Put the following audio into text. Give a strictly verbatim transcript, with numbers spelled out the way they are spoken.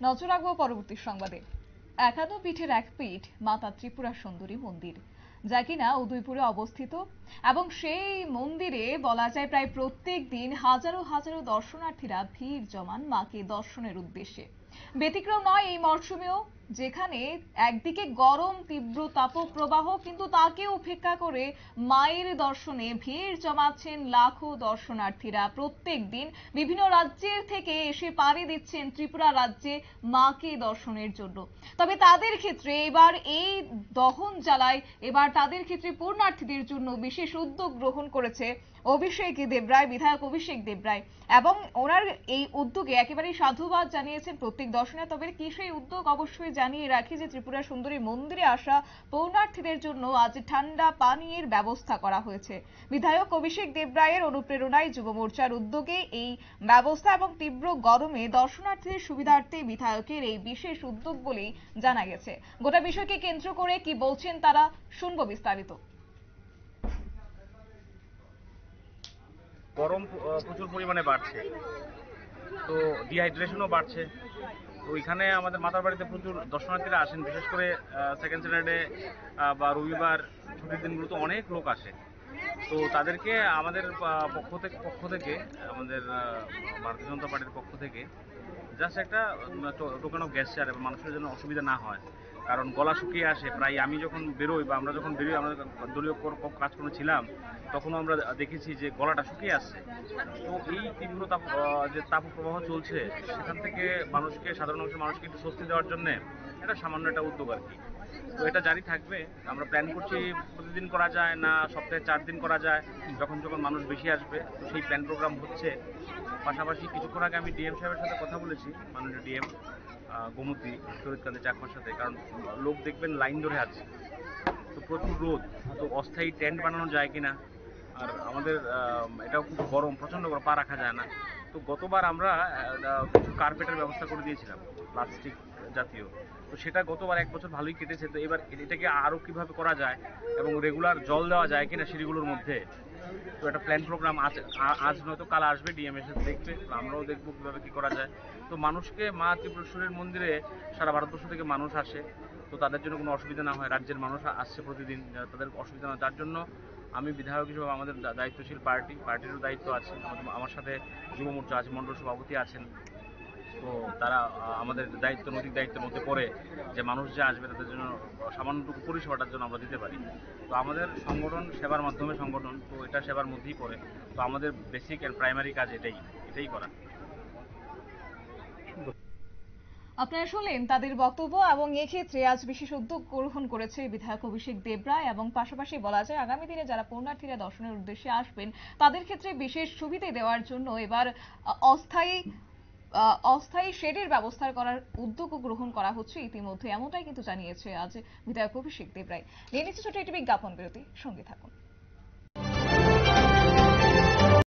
নজর রাখবো পরবর্তী সংবাদে। একান্ন পীঠের এক পীঠ মাতা ত্রিপুরা সুন্দরী মন্দির, যা কিনা উদয়পুরে অবস্থিত, এবং সেই মন্দিরে বলা যায় প্রায় প্রত্যেক দিন হাজারো হাজারো দর্শনার্থীরা ভিড় জমান মাকে দর্শনের উদ্দেশ্যে। ব্যতিক্রম নয় এই মরশুমেও, যেখানে একদিকে গরম তীব্র তাপপ্রবাহ, কিন্তু তাকে উপেক্ষা করে মায়ের দর্শনে ভিড় জমাচ্ছেন লাখো দর্শনার্থীরা। প্রত্যেক দিন বিভিন্ন রাজ্যের থেকে এসে পাড়ি দিচ্ছেন ত্রিপুরা রাজ্যে মাকে দর্শনের জন্য। তবে তাদের ক্ষেত্রে এবার এই দহন জ্বালায় এবার তাদের ক্ষেত্রে পুণ্যার্থীদের জন্য বিশেষ উদ্যোগ গ্রহণ করেছে অভিষেক দেবরায়, বিধায়ক অভিষেক দেবরায়, এবং ওনার এই উদ্যোগে একেবারেই সাধুবাদ জানিয়েছেন প্রত্যেক দর্শনে। তবে কি সেই উদ্যোগ অবশ্যই জানিয়ে রাখি যে ত্রিপুরা সুন্দরী মন্দিরে আসা পুণ্যার্থীদের জন্য আজ ঠান্ডা পানীয়ের ব্যবস্থা করা হয়েছে। বিধায়ক অভিষেক দেবরায়ের অনুপ্রেরণায় যুব মোর্চার উদ্যোগে এই ব্যবস্থা, এবং তীব্র গরমে দর্শনার্থীদের সুবিধার্থে বিধায়কের এই বিশেষ উদ্যোগ বলেই জানা গেছে। গোটা বিষয়কে কেন্দ্র করে কি বলছেন তারা, শুনবো বিস্তারিত। গরম প্রচুর পরিমাণে বাড়ছে, তো ডিহাইড্রেশনও বাড়ছে। তো ওইখানে আমাদের মাতার বাড়িতে প্রচুর দর্শনার্থীরা আসেন, বিশেষ করে সেকেন্ড স্যাটারডে বা রবিবার ছুটির দিনগুলোতে অনেক লোক আসে। তো তাদেরকে আমাদের পক্ষ থেকে পক্ষ থেকে আমাদের ভারতীয় জনতা পার্টির পক্ষ থেকে জাস্ট একটা টোকেন অফ গেস্টার, এবং মানুষের জন্য অসুবিধা না হয়, কারণ গলা শুকিয়ে আসে প্রায়। আমি যখন বেরোই বা আমরা যখন বেরোই, আমরা দলীয় কাজকর্ম ছিলাম, তখনও আমরা দেখেছি যে গলাটা শুকিয়ে আসছে। তো এই তীব্র তাপ যে তাপপ্রবাহ চলছে, সেখান থেকে মানুষকে, সাধারণ মানুষের মানুষকে একটু স্বস্তি দেওয়ার জন্য এটা সামান্য একটা উদ্যোগ আর কি। তো এটা জারি থাকবে। আমরা প্ল্যান করছি প্রতিদিন করা যায় না সপ্তাহে চার দিন করা যায়, যখন যখন মানুষ বেশি আসবে। তো সেই প্ল্যান প্রোগ্রাম হচ্ছে। পাশাপাশি কিছুক্ষণ আগে আমি ডিএম সাহেবের সাথে কথা বলেছি, মাননীয় ডিএম গোমতী শরীরকান্তি চাকমার সাথে, কারণ লোক দেখবেন লাইন ধরে আছে, তো প্রচুর রোদ, তো অস্থায়ী টেন্ট বানানো যায় কিনা। আর আমাদের এটাও খুব গরম, প্রচণ্ড গরম, পা রাখা যায় না। তো গতবার আমরা কিছু কার্পেটের ব্যবস্থা করে দিয়েছিলাম, প্লাস্টিক জাতীয়। তো সেটা গতবার এক বছর ভালোই কেটেছে। তো এবার এটাকে আরও কীভাবে করা যায় এবং রেগুলার জল দেওয়া যায় কিনা সিঁড়িগুলোর মধ্যে, তো একটা প্ল্যান প্রোগ্রাম আজ আজ নয়তো কাল আসবে, ডিএম এসে দেখবে, আমরাও দেখবো কীভাবে কী করা যায়। তো মানুষকে মা ত্রিপুরেশ্বরীর মন্দিরে সারা ভারতবর্ষ থেকে মানুষ আসে, তো তাদের জন্য কোনো অসুবিধা না হয়। রাজ্যের মানুষ আসছে প্রতিদিন, তাদের অসুবিধা না হয়, তার জন্য আমি বিধায়ক হিসেবে আমাদের দায়িত্বশীল পার্টি পার্টিরও দায়িত্ব আছে, আমার সাথে যুব মোর্চা আছে, মণ্ডল সভাপতি আছেন। তো তারা আমাদের দায়িত্ব, নৈতিক দায়িত্বের মধ্যে পড়ে যে মানুষ যে আসবে তাদের জন্য সামান্যটুকু পরিষেবাটার জন্য আমরা দিতে পারি। তো আমাদের সংগঠন সেবার মাধ্যমে সংগঠন, তো এটা সেবার মধ্যেই পড়ে। তো আমাদের বেসিক অ্যান্ড প্রাইমারি কাজ এটাই এটাই করা। আপনারা শুনলেন তাদের বক্তব্য, এবং এক্ষেত্রে আজ বিশেষ উদ্যোগ গ্রহণ করেছে বিধায়ক অভিষেক দেবরায়, এবং পাশাপাশি বলা যায় আগামী দিনে যারা পুণ্যার্থীরা দর্শনের উদ্দেশ্যে আসবেন তাদের ক্ষেত্রে বিশেষ সুবিধা দেওয়ার জন্য এবার অস্থায়ী অস্থায়ী শেডের ব্যবস্থা করার উদ্যোগ গ্রহণ করা হচ্ছে ইতিমধ্যে, এমনটাই কিন্তু জানিয়েছে আজ বিধায়ক অভিষেক দেবরায়। নিয়ে নিচ্ছে ছোট একটি বিজ্ঞাপন বিরতি, সঙ্গে থাকুন।